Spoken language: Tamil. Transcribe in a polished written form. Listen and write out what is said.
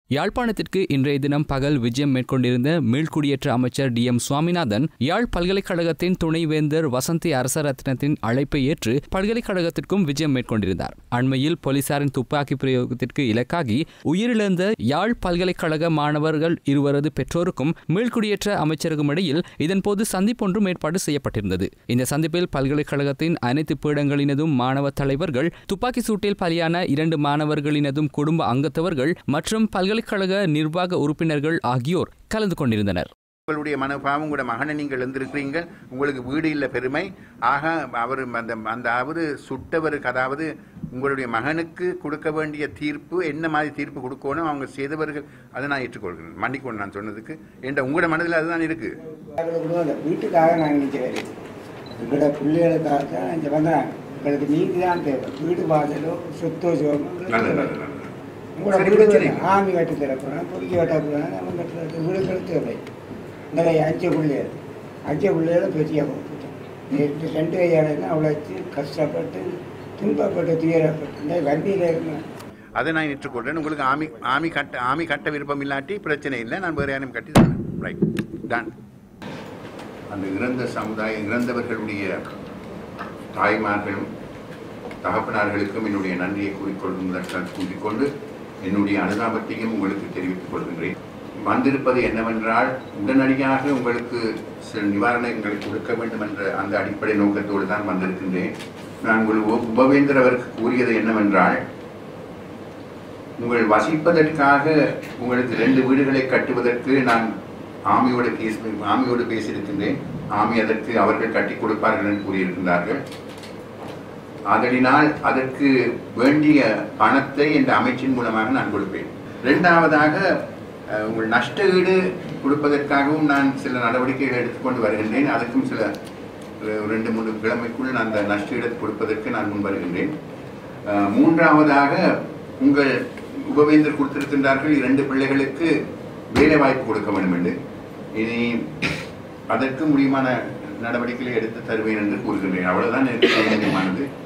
யாழ்ப்பாணத்திற்கு இன்றைய தினம் பகல் விஜயம் மேற்கொண்டிருந்த மீள்குடியேற்ற அமைச்சர் டி.எம். சுவாமிநாதன் யாழ் பல்கலைக்கழகத்தின் துணைவேந்தர் வசந்தி அரசரத்னத்தின் அழைப்பை ஏற்று பல்கலைக்கழகத்திற்கும் விஜயம் மேற்கொண்டிருந்தார். அண்மையில் போலீசாரின் துப்பாக்கி பிரயோகத்திற்கு இலக்காகி உயிரிழந்த யாழ் பல்கலைக்கழக மாணவர்கள் இருவரது பெற்றோருக்கும் மீள்குடியேற்ற அமைச்சருக்கும் இடையில் இதன்போது சந்திப்பொன்றும் ஏற்பாடு செய்யப்பட்டிருந்தது. இந்த சந்திப்பில் பல்கலைக்கழகத்தின் அனைத்து பீடங்களினதும் மாணவ தலைவர்கள், துப்பாக்கி சூட்டில் பலியான 2 மாணவர்களினதும் குடும்ப அங்கத்தவர்கள் மற்றும் பல்கலைக்கழக நிர்வாக உறுப்பினர்கள் ஆகியோர் கலந்து கொண்டிருந்தனர். உங்களுடைய மனப்பாவம் கூட மகனை நீங்கள் எழுந்திருக்கிறீங்க, உங்களுக்கு வீடு இல்லை பெருமை ஆக அவர் அவரு சுட்டவருக்கு, அதாவது உங்களுடைய மகனுக்கு கொடுக்க வேண்டிய தீர்ப்பு என்ன மாதிரி தீர்ப்பு கொடுக்கணும், அவங்க செய்தவர்கள் அதை நான் ஏற்றுக்கொள்கிறேன், மன்னிக்கணும் நான் சொன்னதுக்கு. என்ற உங்களோட மனதில் அதுதான் இருக்கு. வீட்டுக்காக நான் நினைக்கிறேன், எங்களோட பிள்ளைகளுக்காக தான் இங்கே வந்தாங்க. எங்களுக்கு நீதி தான் தேவை, வீடு வாசலோ சொத்தோ சோகம் ஆமி கட்டி தரப்போகிறேன், பொறுக்கி வெட்ட போகிறேன், நம்ம கட்டுறது வீடுகள் தேவை. நிறைய 5 பிள்ளைகளை பெரிய போட்டுட்டேன். 2 கையாளர்கள் அவ்வளோ கஷ்டப்பட்டு துன்பப்பட்டு துயரப்பட்டு இந்த வண்டியில் இருந்தேன். அதை நான் ஏற்றுக்கொள்கிறேன். உங்களுக்கு ஆமி கட்ட விருப்பம் இல்லாட்டி பிரச்சனை இல்லை, நான் வேறு யாரும் கட்டி தரேன். Right done. அந்த இறந்தவர்களுடைய தாய்மார்களும் தகப்பனார்களுக்கும் என்னுடைய நன்றியை கூறிக்கொண்டு என்னுடைய அனுதாபத்தையும் உங்களுக்கு தெரிவித்துக் கொள்கின்றேன். வந்திருப்பது என்னவென்றால், உடனடியாக உங்களுக்கு சில நிவாரணங்களை கொடுக்க வேண்டும் என்ற அந்த அடிப்படை நோக்கத்தோடு தான் வந்திருக்கின்றேன். நான் உபவேந்தர் அவருக்கு கூறியது என்னவென்றால், உங்கள் வசிப்பதற்காக உங்களுக்கு 2 வீடுகளை கட்டுவதற்கு நான் ஆமியோடு பேசியிருக்கின்றேன். ஆமி அதற்கு அவர்கள் கட்டி கொடுப்பார்கள் என்று கூறியிருக்கின்றார்கள். அதனால் அதற்கு வேண்டிய பணத்தை இந்த அமைச்சின் மூலமாக நான் கொடுப்பேன். 2வதாக உங்கள் நஷ்ட ஈடு கொடுப்பதற்காகவும் நான் சில நடவடிக்கைகளை எடுத்துக்கொண்டு வருகின்றேன். அதுக்கும் சில 2-3 கிழமைக்குள் நான் அந்த நஷ்ட ஈடு கொடுப்பதற்கு நான் முன் வருகின்றேன். 3வதாக உங்கள் உபவேந்தர் கொடுத்திருக்கின்றார்கள் 2 பிள்ளைகளுக்கு வேலை வாய்ப்பு கொடுக்க வேண்டும் என்று. இனி அதற்கு முடியுமான நடவடிக்கைகளை எடுத்து தருவேன் என்று கூறுகின்றேன். அவ்வளவுதான் எனக்கு முடியுமானது.